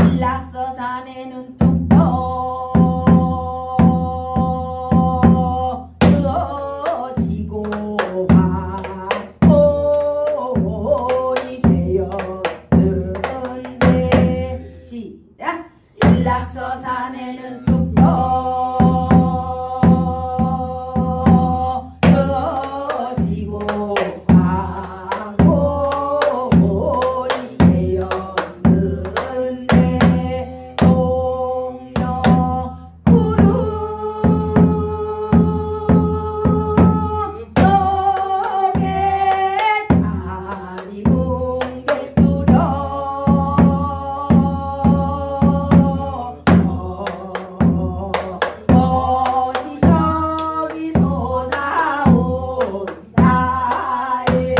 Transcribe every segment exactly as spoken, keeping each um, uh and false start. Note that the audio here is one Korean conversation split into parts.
일락서산에는 뚝떡 지고 황혼이 되었는데 시작. 일락서산에는 뚝떡 지고 황혼이 되었는데 동영 구름 속에 다리 뭉게 뚫어 어지저기 솟아온다에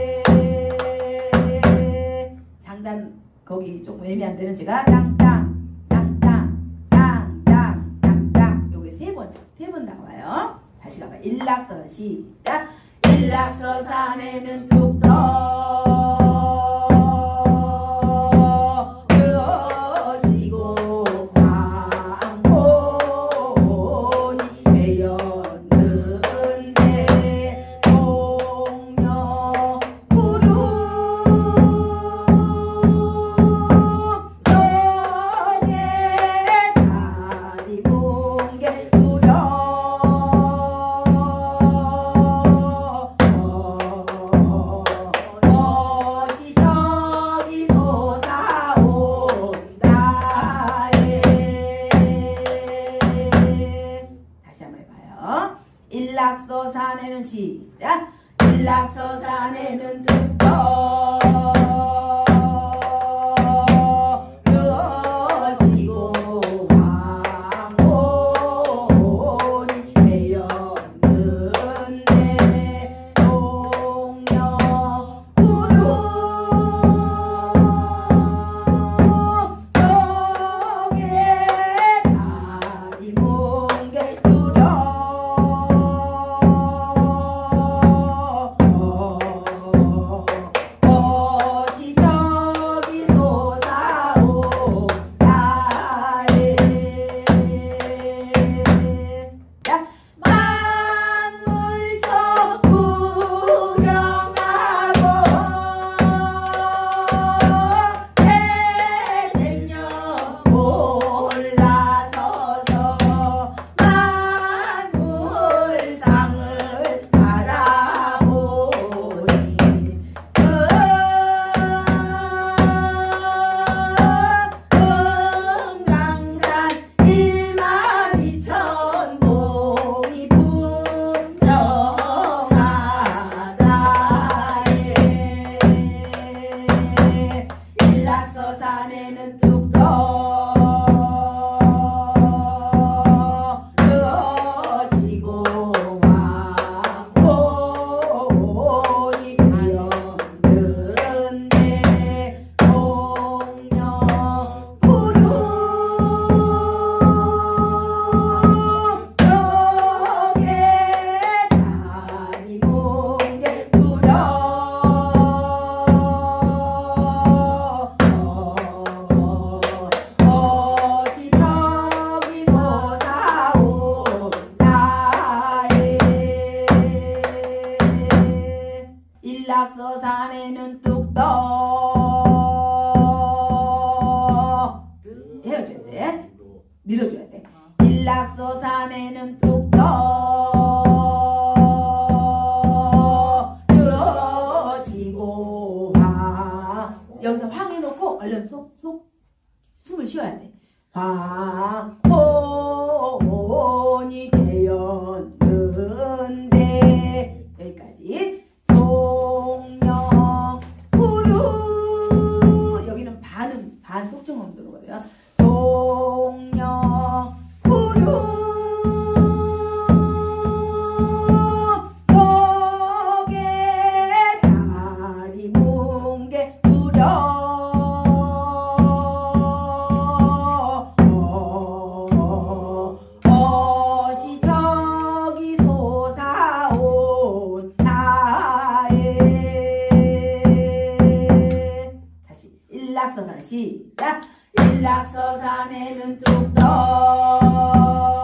장단 거기 조금 애매한 데는 제가 땅땅 땅땅 땅땅 땅땅 요게 세 번 세 번 나와요. 다시 가봐. 일락서산 시작. 일락서산에는 뚝떡 지고 황혼이 되었는데 동영 구름 속에 다리 뭉게 뚫어 어시저기 솟아온다에 다시 한번 해봐요. 일락서산에는 시작. 일락서산에는 뚝떡 지고 황혼이 되었는데 동영 구름 속에 다리 뭉게 뚫어 어시저기 솟아온다에 자, 만물초 구경하고 대생녀 올라서서 만물상을 바라보니 금강산 일만 이천 봉이 분명하다에 일락서산에는 뚝떡 지고 황혼이 되었는데 동영 구름 속에 다리 뭉게 뚫어 어시저기 솟아온다에 일락서산에는 뚝떡 헤어져야 돼. 밀어줘야 돼. 일락서산에는 뚝떡 지고 황 여기서 황 해놓고 얼른 속, 속 숨을 쉬어야 돼. 황혼이 되었는데 여기까지. 동영 구름 여기는 반은 반 속정음 들어가요. 동영 구름 속에 다리 뭉게 뚫어 어시저기 솟아온다에 다시 일락서산 시작. 일락서산에는 뚝떡